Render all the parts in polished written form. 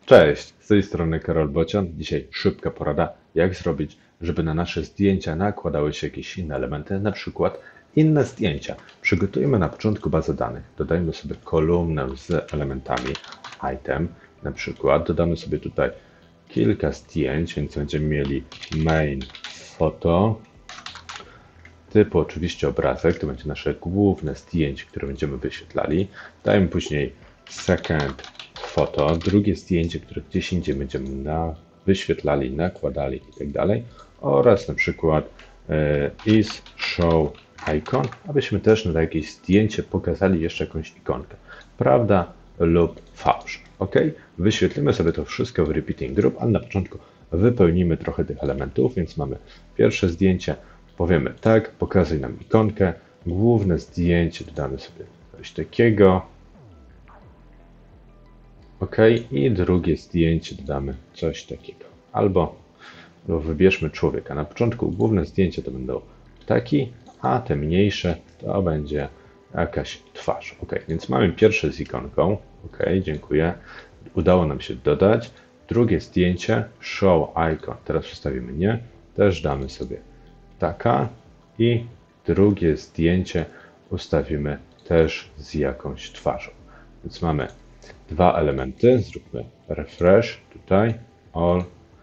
Cześć, z tej strony Karol Bocian. Dzisiaj szybka porada, jak zrobić, żeby na nasze zdjęcia nakładały się jakieś inne elementy, na przykład inne zdjęcia. Przygotujmy na początku bazę danych. Dodajmy sobie kolumnę z elementami item. Na przykład dodamy sobie tutaj kilka zdjęć, więc będziemy mieli main photo, typu oczywiście obrazek, to będzie nasze główne zdjęcie, które będziemy wyświetlali. Dajmy później second photo, drugie zdjęcie, które gdzieś indziej będziemy wyświetlali, nakładali i tak dalej. Oraz na przykład is show icon, abyśmy też na jakieś zdjęcie pokazali jeszcze jakąś ikonkę. Prawda lub fałsz. OK? Wyświetlimy sobie to wszystko w repeating group, ale na początku wypełnimy trochę tych elementów, więc mamy pierwsze zdjęcie. Powiemy tak, pokazuj nam ikonkę, główne zdjęcie, dodamy sobie coś takiego. OK, i drugie zdjęcie dodamy coś takiego. Albo wybierzmy człowieka. Na początku główne zdjęcia to będą ptaki, a te mniejsze to będzie jakaś twarz. OK, więc mamy pierwsze z ikonką. OK, dziękuję. Udało nam się dodać. Drugie zdjęcie, show icon. Teraz wstawimy nie. Też damy sobie taka i drugie zdjęcie ustawimy też z jakąś twarzą. Więc mamy dwa elementy. Zróbmy refresh tutaj. All.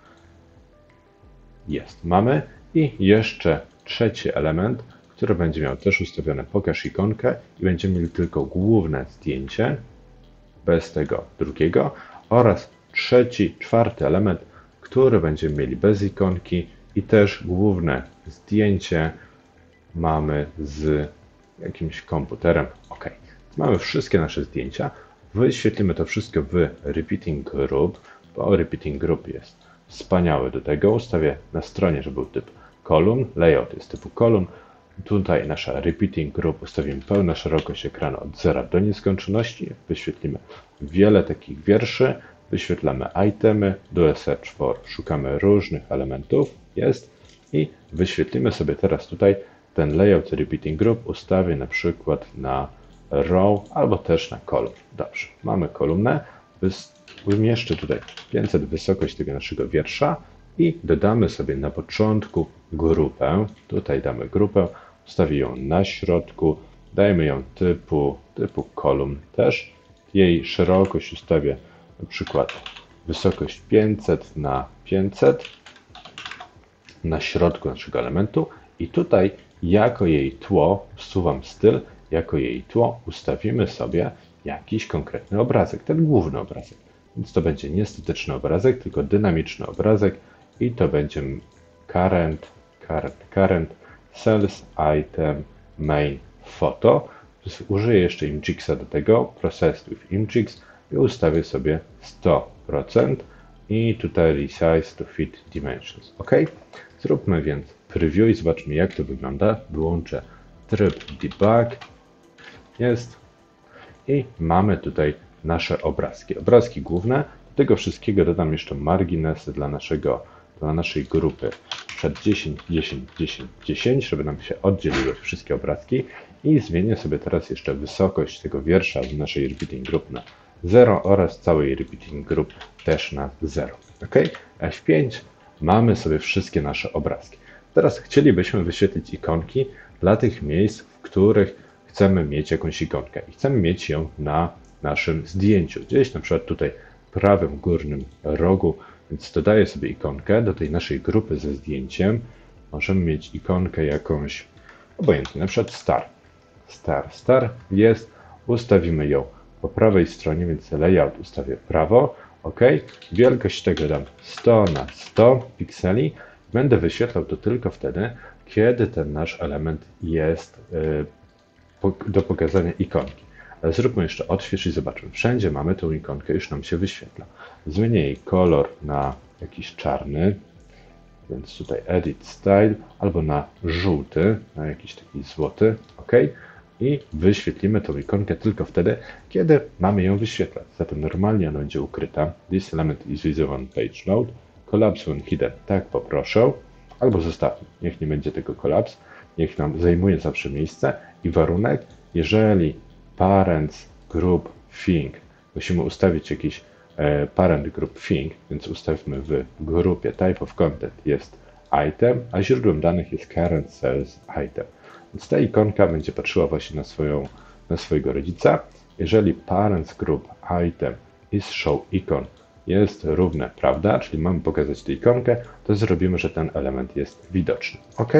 Jest. Mamy. I jeszcze trzeci element, który będzie miał też ustawione pokaż ikonkę i będziemy mieli tylko główne zdjęcie bez tego drugiego oraz trzeci, czwarty element, który będziemy mieli bez ikonki i też główne zdjęcie mamy z jakimś komputerem. OK. Mamy wszystkie nasze zdjęcia. Wyświetlimy to wszystko w repeating group, bo repeating group jest wspaniały do tego. Ustawię na stronie, żeby był typ kolumn. Layout jest typu kolumn. Tutaj nasza repeating group ustawimy pełną szerokość ekranu od 0 do nieskończoności. Wyświetlimy wiele takich wierszy. Wyświetlamy itemy, do search for, szukamy różnych elementów, jest i wyświetlimy sobie teraz tutaj ten layout repeating group, ustawię na przykład na row albo też na column. Dobrze, mamy kolumnę, umieszczę tutaj 500 wysokość tego naszego wiersza i dodamy sobie na początku grupę, tutaj damy grupę, ustawię ją na środku, dajmy ją typu kolumn też, jej szerokość ustawię na przykład wysokość 500 na 500 na środku naszego elementu i tutaj jako jej tło, wsuwam styl, jako jej tło ustawimy sobie jakiś konkretny obrazek, ten główny obrazek. Więc to będzie nie statyczny obrazek, tylko dynamiczny obrazek i to będzie current sales item main photo. Użyję jeszcze imgixa do tego, processed with imgix i ustawię sobie 100% i tutaj resize to fit dimensions. OK? Zróbmy więc preview i zobaczmy, jak to wygląda. Wyłączę tryb debug. Jest. I mamy tutaj nasze obrazki. Obrazki główne. Do tego wszystkiego dodam jeszcze marginesy dla naszej grupy. Przed 10, 10, 10, 10, żeby nam się oddzieliły wszystkie obrazki. I zmienię sobie teraz jeszcze wysokość tego wiersza w naszej repeating group na 0 oraz całej repeating group też na 0. OK? F5. Mamy sobie wszystkie nasze obrazki. Teraz chcielibyśmy wyświetlić ikonki dla tych miejsc, w których chcemy mieć jakąś ikonkę i chcemy mieć ją na naszym zdjęciu. Gdzieś na przykład tutaj w prawym górnym rogu, więc dodaję sobie ikonkę do tej naszej grupy ze zdjęciem. Możemy mieć ikonkę jakąś obojętnie, na przykład star jest, ustawimy ją po prawej stronie, więc layout ustawię prawo. OK, wielkość tego dam 100 na 100 pikseli. Będę wyświetlał to tylko wtedy, kiedy ten nasz element jest do pokazania ikonki. Ale zróbmy jeszcze odśwież i zobaczmy. Wszędzie mamy tą ikonkę, już nam się wyświetla. Zmienię jej kolor na jakiś czarny, więc tutaj edit style, albo na żółty, na jakiś taki złoty. OK. I wyświetlimy tą ikonkę tylko wtedy, kiedy mamy ją wyświetlać. Zatem normalnie ona będzie ukryta. This element is visible on page load. Collapse when hidden. Tak poproszę. Albo zostawmy. Niech nie będzie tego collapse. Niech nam zajmuje zawsze miejsce. I warunek, jeżeli parents group thing, musimy ustawić jakiś parent group thing, więc ustawmy w grupie type of content jest item, a źródłem danych jest current sales item. Więc ta ikonka będzie patrzyła właśnie na swojego rodzica. Jeżeli parents group item is show icon jest równe prawda, czyli mamy pokazać tę ikonkę, to zrobimy, że ten element jest widoczny. OK.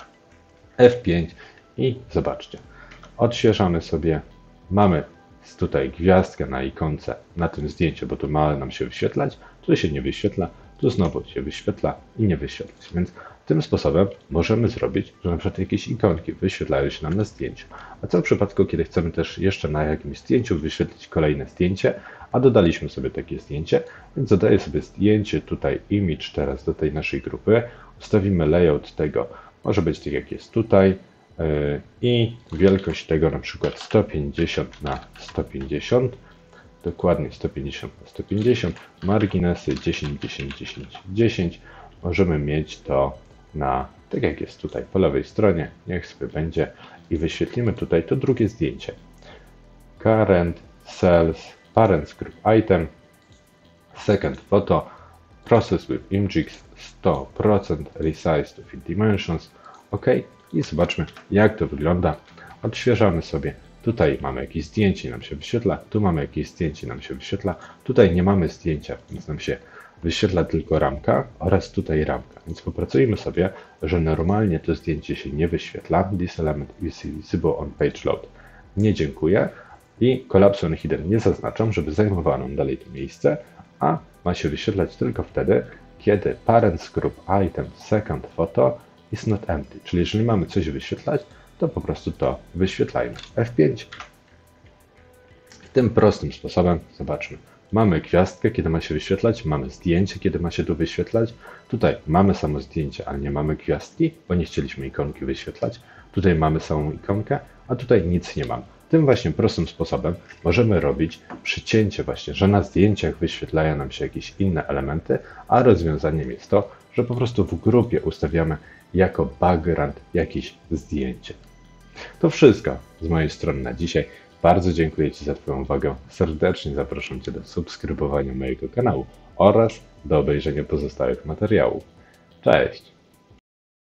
F5 i zobaczcie. Odświeżamy sobie. Mamy tutaj gwiazdkę na ikonce, na tym zdjęciu, bo tu ma nam się wyświetlać, tu się nie wyświetla, tu znowu się wyświetla i nie wyświetlać. Więc tym sposobem możemy zrobić, że na przykład jakieś ikonki wyświetlają się nam na zdjęciu. A co w przypadku, kiedy chcemy też jeszcze na jakimś zdjęciu wyświetlić kolejne zdjęcie, a dodaliśmy sobie takie zdjęcie, więc dodaję sobie zdjęcie, tutaj image teraz do tej naszej grupy, ustawimy layout tego, może być tak jak jest tutaj, i wielkość tego na przykład 150 na 150, dokładnie 150 na 150, marginesy 10, 10, 10, 10. Możemy mieć to na, tak jak jest tutaj po lewej stronie, niech sobie będzie i wyświetlimy tutaj to drugie zdjęcie. Current Sales Parents Group Item, Second Photo, Process with Imgix 100%, Resize to Fit Dimensions, OK. I zobaczmy, jak to wygląda. Odświeżamy sobie. Tutaj mamy jakieś zdjęcie, nam się wyświetla. Tu mamy jakieś zdjęcie, nam się wyświetla. Tutaj nie mamy zdjęcia, więc nam się wyświetla tylko ramka oraz tutaj ramka. Więc popracujmy sobie, że normalnie to zdjęcie się nie wyświetla. This element is visible on page load. Nie dziękuję. I collapse on hidden nie zaznaczam, żeby zajmowało nam dalej to miejsce, a ma się wyświetlać tylko wtedy, kiedy parents group item second photo is not empty, czyli jeżeli mamy coś wyświetlać, to po prostu to wyświetlajmy. F5. Tym prostym sposobem, zobaczmy, mamy gwiazdkę, kiedy ma się wyświetlać, mamy zdjęcie, kiedy ma się tu wyświetlać. Tutaj mamy samo zdjęcie, ale nie mamy gwiazdki, bo nie chcieliśmy ikonki wyświetlać. Tutaj mamy samą ikonkę, a tutaj nic nie mamy. Tym właśnie prostym sposobem możemy robić przycięcie właśnie, że na zdjęciach wyświetlają nam się jakieś inne elementy, a rozwiązaniem jest to, że po prostu w grupie ustawiamy jako background jakieś zdjęcie. To wszystko z mojej strony na dzisiaj. Bardzo dziękuję Ci za Twoją uwagę. Serdecznie zapraszam Cię do subskrybowania mojego kanału oraz do obejrzenia pozostałych materiałów. Cześć!